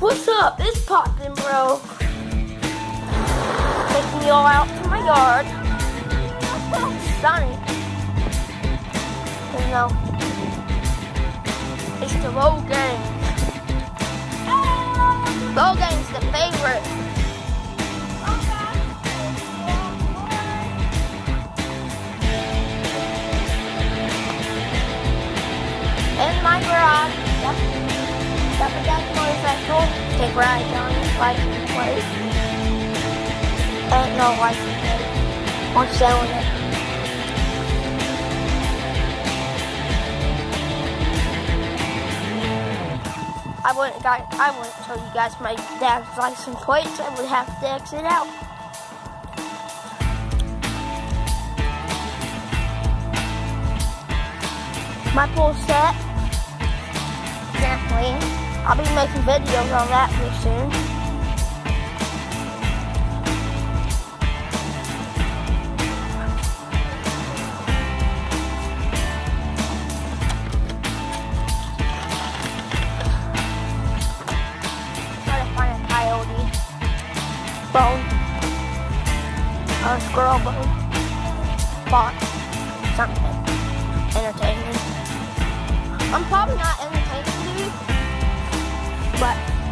What's up? It's poppin', bro. Taking y'all out to my yard. It's sunny. You know, it's the Low Gang. Low Gang's the favorite. In my garage. Got my dad's motorcycle. Take rides on it, license plate. Ain't no license plate. I'm selling it. I wouldn't show you guys my dad's license plates. I would have to exit out. My pool set. Trampoline. I'll be making videos on that pretty soon. Try to find a coyote bone, a squirrel bone, fox, something entertaining. I'm probably not entertaining, dude. But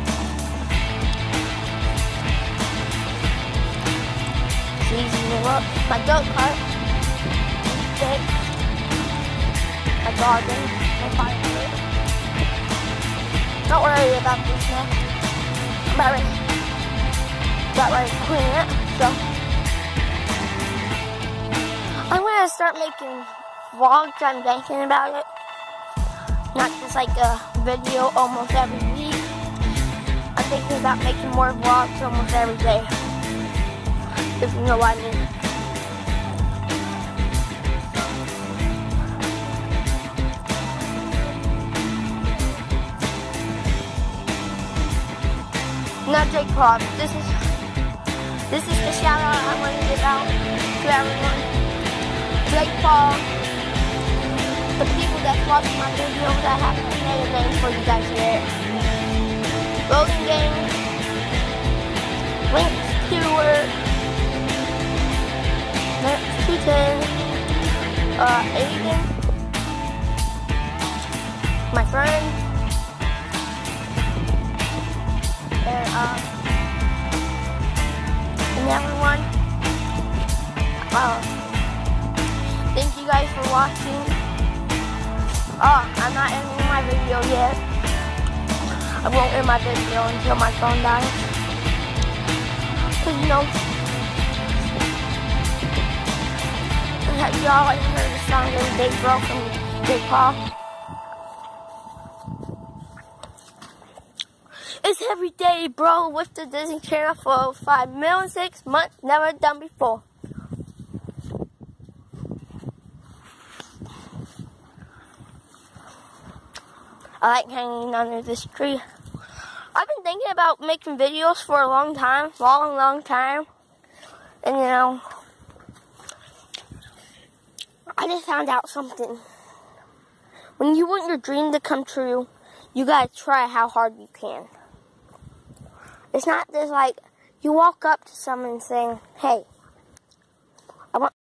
it's easy to look. My goat cart, stick, my garden, my firewood. Don't worry about this now. I'm about ready to clean it. So I'm gonna start making vlogs. I'm thinking about it. Not just like a video almost every week. I'm thinking about making more vlogs almost every day, if you know what I mean. Now, Jake Paul, this is the shout out I want to give out to everyone. Jake Paul, the people that watch my videos, I have made a name for you guys here. Loading Game, Link Stewart, Next 210, Aiden, my friend, and everyone. Thank you guys for watching. I'm not ending my video yet. I won't end my video until my phone dies. Cause you know, y'all like heard the song Every Day Bro from Jake Paul. It's Every Day Bro with the Disney Channel for 5 million 6 months, never done before. I like hanging under this tree. I've been thinking about making videos for a long time, long time. And you know, I just found out something. When you want your dream to come true, you gotta try how hard you can. It's not just like you walk up to someone saying, hey,